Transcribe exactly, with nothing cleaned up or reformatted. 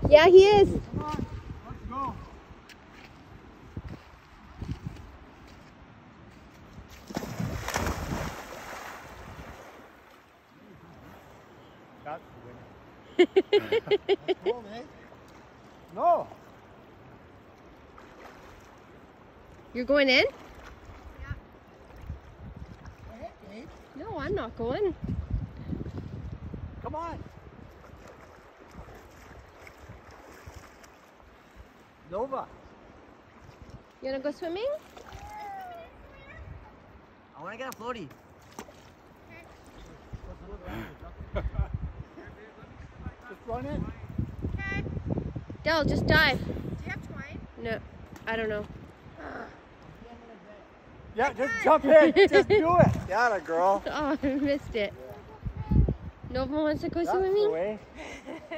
Yeah, he is. Come on, let's go. That's cool, eh? No. You're going in? Hey, No, I'm not going. come on. Nova. You wanna go swimming? I want to get a floaty. Just run in. Okay. Del, just dive. Do you have twine? No, I don't know. Yeah, just jump in. Just do it. Got it, girl. Oh, I missed it. Nova wants to go That's swimming? the way.